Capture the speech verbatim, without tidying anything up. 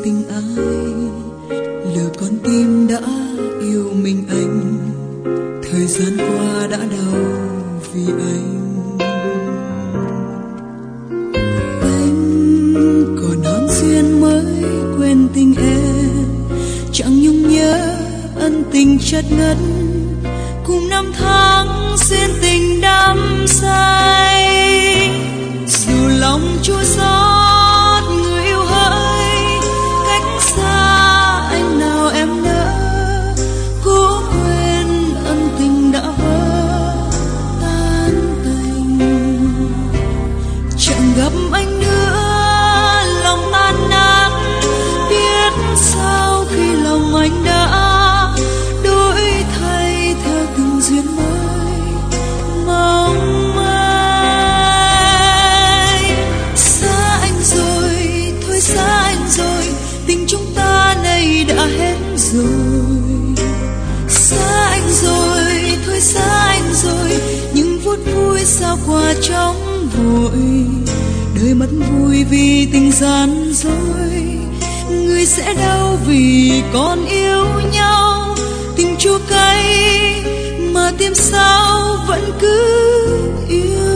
tình ai, lừa con tim đã yêu mình anh. Thời gian qua đã đau vì anh. Anh còn hám duyên mới quên tình em, chẳng nhung nhớ ân tình chất ngất, cùng năm tháng duyên tình đắm say. Dù lòng chua xót người yêu hỡi, cách xa anh nào em nỡ, cố quên ân tình đã vỡ tan tành. Chẳng gặp anh nữa lòng tan nát, biết sao khi lòng anh đã đổi thay theo từng duyên mới mong manh. Xa anh rồi, thôi xa anh rồi, tình chúng ta này đã hết rồi. Xa anh rồi, thôi xa anh rồi, những phút vui sao qua chóng vội. Đời mất vui vì tình gian dối, người sẽ đau vì còn yêu nhau. Tình chua cay mà tim sao vẫn cứ yêu.